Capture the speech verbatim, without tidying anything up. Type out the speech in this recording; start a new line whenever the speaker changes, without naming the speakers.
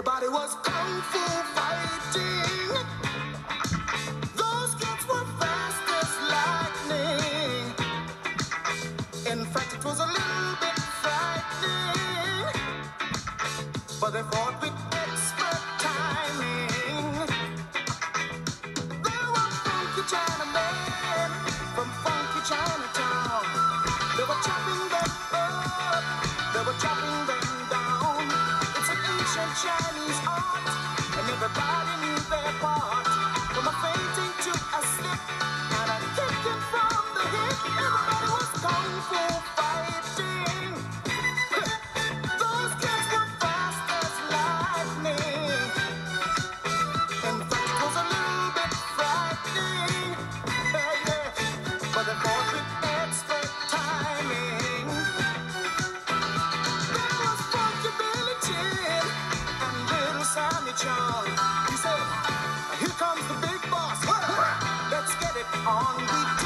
Everybody was kung fu fighting. Those kids were fast as lightning. In fact, it was a little bit frightening, but they fought with expert timing. There were funky Chinamen from funky Chinatown. They were chopping them up, they were chopping them down. It's an ancient Chinese art, and everybody knew their part. From a fainting to a slip, and a kicking from the hip. Everybody was kung fu fighting. Those kids were fast as lightning. In fact, it was a little bit frightening. Yeah, yeah. But they fought with expert timing. There was Funky Billy Chin and Little Sammy Chung. He said, here comes the big boss. Let's get it on. We